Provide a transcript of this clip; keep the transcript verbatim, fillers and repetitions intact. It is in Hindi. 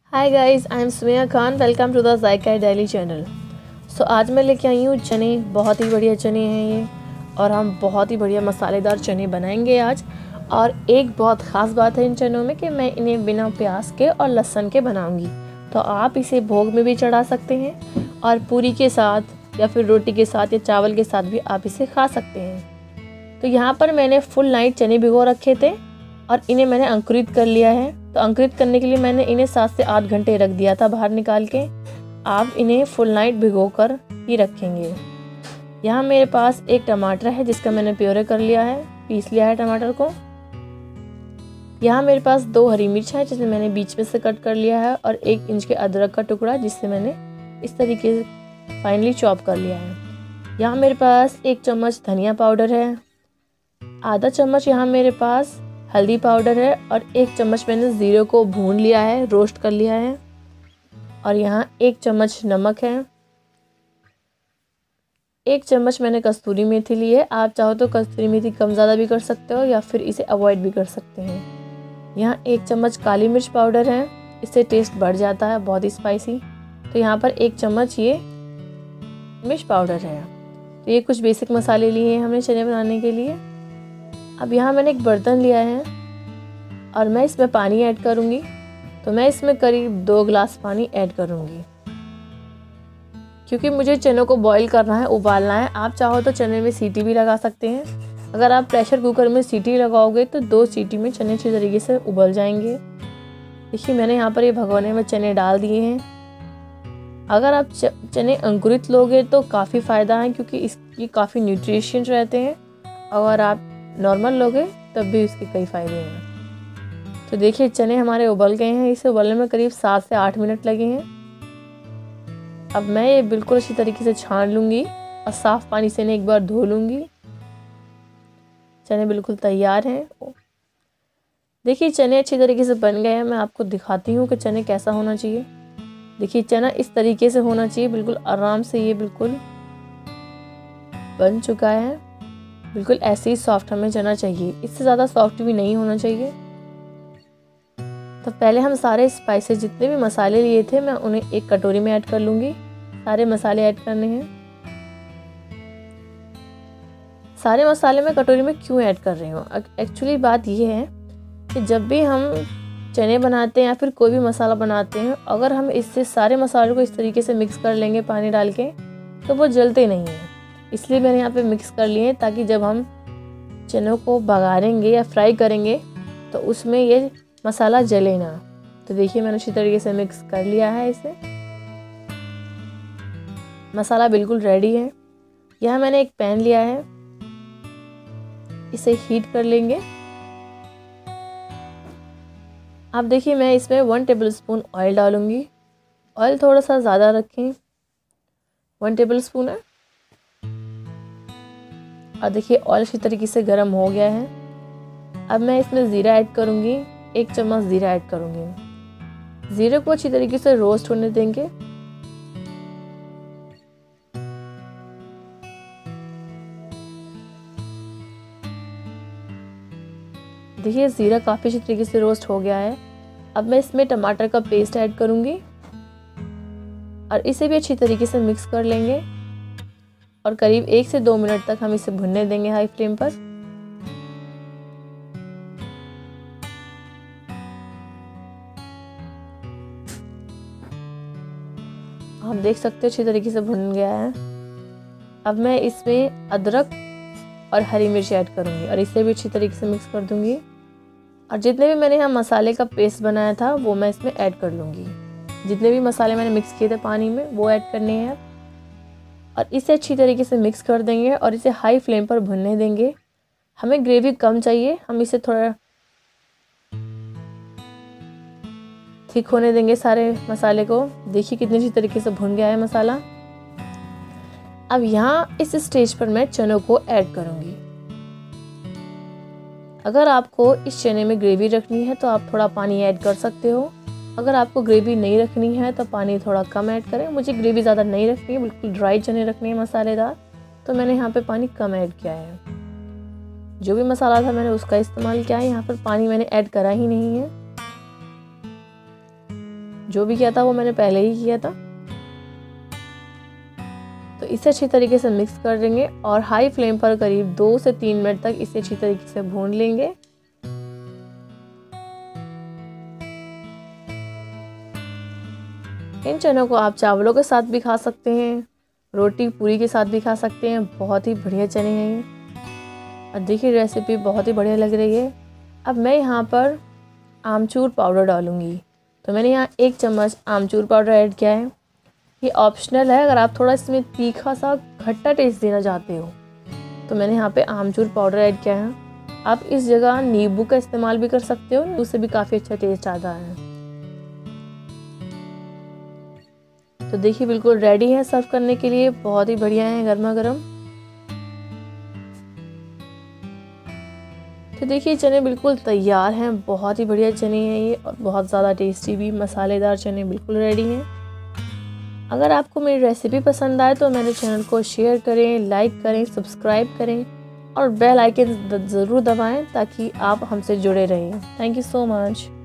Hi guys, I am Sumaiya Khan. Welcome to the Zaika daily channel. So आज मैं लेके आई हूँ चने। बहुत ही बढ़िया चने हैं ये, और हम बहुत ही बढ़िया मसालेदार चने बनाएंगे आज। और एक बहुत ख़ास बात है इन चनों में कि मैं इन्हें बिना प्याज के और लहसुन के बनाऊंगी। तो आप इसे भोग में भी चढ़ा सकते हैं, और पूरी के साथ या फिर रोटी के साथ या चावल के साथ भी आप इसे खा सकते हैं। तो यहाँ पर मैंने फुल नाइट चने भिगो रखे थे और इन्हें मैंने अंकुरित कर लिया है। तो अंकुरित करने के लिए मैंने इन्हें सात से आठ घंटे रख दिया था बाहर निकाल के। आप इन्हें फुल नाइट भिगो कर ही रखेंगे। यहाँ मेरे पास एक टमाटर है जिसका मैंने प्योरे कर लिया है, पीस लिया है टमाटर को। यहाँ मेरे पास दो हरी मिर्च है जिसे मैंने बीच में से कट कर लिया है, और एक इंच के अदरक का टुकड़ा जिससे मैंने इस तरीके से फाइनली चॉप कर लिया है। यहाँ मेरे पास एक चम्मच धनिया पाउडर है, आधा चम्मच यहाँ मेरे पास हल्दी पाउडर है, और एक चम्मच मैंने ज़ीरे को भून लिया है, रोस्ट कर लिया है। और यहाँ एक चम्मच नमक है, एक चम्मच मैंने कस्तूरी मेथी ली है। आप चाहो तो कस्तूरी मेथी कम ज़्यादा भी कर सकते हो या फिर इसे अवॉइड भी कर सकते हैं। यहाँ एक चम्मच काली मिर्च पाउडर है, इससे टेस्ट बढ़ जाता है, बहुत ही स्पाइसी। तो यहाँ पर एक चम्मच ये मिर्च पाउडर है। तो ये कुछ बेसिक मसाले लिए हैं हमने चने बनाने के लिए। अब यहाँ मैंने एक बर्तन लिया है और मैं इसमें पानी ऐड करूँगी। तो मैं इसमें करीब दो गिलास पानी ऐड करूँगी, क्योंकि मुझे चनों को बॉईल करना है, उबालना है। आप चाहो तो चने में सीटी भी लगा सकते हैं। अगर आप प्रेशर कुकर में सीटी लगाओगे तो दो सीटी में चने अच्छी तरीके से उबल जाएंगे। देखिए मैंने यहाँ पर ये भगोने में चने डाल दिए हैं। अगर आप चने अंकुरित लोगे तो काफ़ी फ़ायदा है, क्योंकि इसकी काफ़ी न्यूट्रिशंस रहते हैं। अगर आप नॉर्मल लोगे तब भी उसके कई फ़ायदे हैं। तो देखिए चने हमारे उबल गए हैं। इसे उबलने में करीब सात से आठ मिनट लगे हैं। अब मैं ये बिल्कुल अच्छी तरीके से छान लूँगी और साफ़ पानी से इन्हें एक बार धो लूँगी। चने बिल्कुल तैयार हैं। देखिए चने अच्छी तरीके से बन गए हैं। मैं आपको दिखाती हूँ कि चने कैसा होना चाहिए। देखिए चना इस तरीके से होना चाहिए, बिल्कुल आराम से ये बिल्कुल बन चुका है। बिल्कुल ऐसे ही सॉफ्ट हमें चना चाहिए, इससे ज़्यादा सॉफ्ट भी नहीं होना चाहिए। तो पहले हम सारे स्पाइसेस जितने भी मसाले लिए थे मैं उन्हें एक कटोरी में ऐड कर लूँगी। सारे मसाले ऐड करने हैं। सारे मसाले मैं कटोरी में क्यों ऐड कर रही हूँ, एक्चुअली बात यह है कि जब भी हम चने बनाते हैं या फिर कोई भी मसाला बनाते हैं, अगर हम इससे सारे मसालों को इस तरीके से मिक्स कर लेंगे पानी डाल के, तो वो जलते नहीं हैं। इसलिए मैंने यहाँ पे मिक्स कर लिए हैं, ताकि जब हम चनों को बघारेंगे या फ्राई करेंगे तो उसमें ये मसाला जले ना। तो देखिए मैंने अच्छी तरीके से मिक्स कर लिया है इसे। मसाला बिल्कुल रेडी है। यहाँ मैंने एक पैन लिया है, इसे हीट कर लेंगे। अब देखिए मैं इसमें वन टेबल स्पून ऑयल डालूंगी। ऑयल थोड़ा सा ज़्यादा रखें, वन टेबल स्पून है। और देखिए ऑयल अच्छी तरीके से गर्म हो गया है। अब मैं इसमें ज़ीरा ऐड करूँगी, एक चम्मच ज़ीरा ऐड करूँगी। ज़ीरे को अच्छी तरीके से रोस्ट होने देंगे। देखिए ज़ीरा काफ़ी अच्छी तरीके से रोस्ट हो गया है। अब मैं इसमें टमाटर का पेस्ट ऐड करूँगी और इसे भी अच्छी तरीके से मिक्स कर लेंगे। और करीब एक से दो मिनट तक हम इसे भुनने देंगे हाई फ्लेम पर। आप देख सकते हो अच्छी तरीके से भुन गया है। अब मैं इसमें अदरक और हरी मिर्च ऐड करूँगी और इसे भी अच्छी तरीके से मिक्स कर दूँगी। और जितने भी मैंने यहाँ मसाले का पेस्ट बनाया था वो मैं इसमें ऐड कर लूँगी। जितने भी मसाले मैंने मिक्स किए थे पानी में वो ऐड करने हैं, और इसे अच्छी तरीके से मिक्स कर देंगे और इसे हाई फ्लेम पर भुनने देंगे। हमें ग्रेवी कम चाहिए, हम इसे थोड़ा थिक होने देंगे सारे मसाले को। देखिए कितनी अच्छी तरीके से भुन गया है मसाला। अब यहाँ इस स्टेज पर मैं चनों को ऐड करूँगी। अगर आपको इस चने में ग्रेवी रखनी है तो आप थोड़ा पानी ऐड कर सकते हो। अगर आपको ग्रेवी नहीं रखनी है तो पानी थोड़ा कम ऐड करें। मुझे ग्रेवी ज़्यादा नहीं रखनी है, बिल्कुल ड्राई चने रखने हैं मसालेदार, तो मैंने यहाँ पे पानी कम ऐड किया है। जो भी मसाला था मैंने उसका इस्तेमाल किया है, यहाँ पर पानी मैंने ऐड करा ही नहीं है। जो भी किया था वो मैंने पहले ही किया था। तो इसे अच्छी तरीके से मिक्स कर देंगे और हाई फ्लेम पर करीब दो से तीन मिनट तक इसे अच्छी तरीके से भून लेंगे। इन चनों को आप चावलों के साथ भी खा सकते हैं, रोटी पूरी के साथ भी खा सकते हैं। बहुत ही बढ़िया चने हैं ये। और देखिए रेसिपी बहुत ही बढ़िया लग रही है। अब मैं यहाँ पर आमचूर पाउडर डालूँगी। तो मैंने यहाँ एक चम्मच आमचूर पाउडर ऐड किया है। ये ऑप्शनल है, अगर आप थोड़ा इसमें तीखा सा खट्टा टेस्ट देना चाहते हो तो मैंने यहाँ पे आमचूर पाउडर ऐड किया है। आप इस जगह नींबू का इस्तेमाल भी कर सकते हो, उससे भी काफ़ी अच्छा टेस्ट आता है। तो देखिए बिल्कुल रेडी है सर्व करने के लिए, बहुत ही बढ़िया है गर्मा गर्म। तो देखिए चने बिल्कुल तैयार हैं, बहुत ही बढ़िया चने हैं ये और बहुत ज़्यादा टेस्टी भी मसालेदार चने बिल्कुल रेडी हैं। अगर आपको मेरी रेसिपी पसंद आए तो मेरे चैनल को शेयर करें, लाइक करें, सब्सक्राइब करें और बेल आइकन ज़रूर दबाएं ताकि आप हमसे जुड़े रहें। Thank you so much.